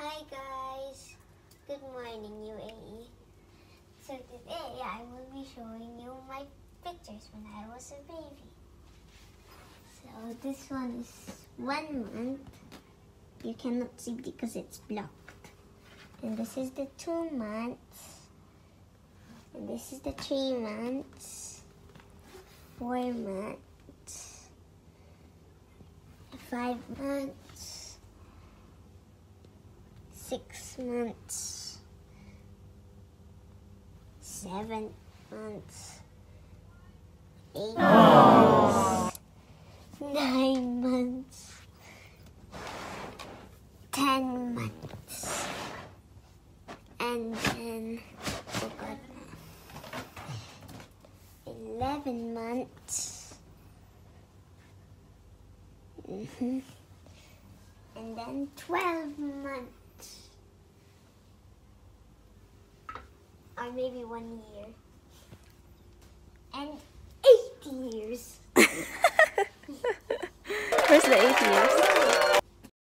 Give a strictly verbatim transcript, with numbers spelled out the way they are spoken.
Hi guys, good morning U A E. So today I will be showing you my pictures when I was a baby. So this one is one month. You cannot see because it's blocked. And this is the two months. And this is the three months, four months, five months, six months, seven months, eight months, nine months, ten months, and then oh God, eleven months, mm-hmm. And then twelve months. Or maybe one year. And eight years. Where's the eight years?